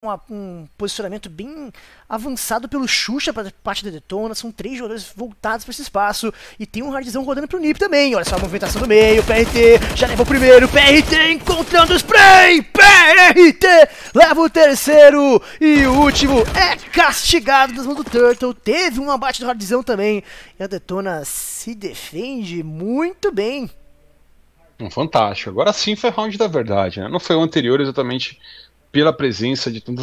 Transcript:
um posicionamento bem avançado pelo Xuxa para parte da Detona. São 3 jogadores voltados para esse espaço. E tem um hardzão rodando pro Nip também. Olha só a movimentação do meio. PRT já leva o primeiro. PRT encontrando o spray. PRT leva o terceiro. E o último é castigado das mãos do Turtle. Teve um abate do hardzão também. E a Detona se defende muito bem. Fantástico. Agora sim foi round da verdade, né? Não foi o anterior exatamente pela presença de tantas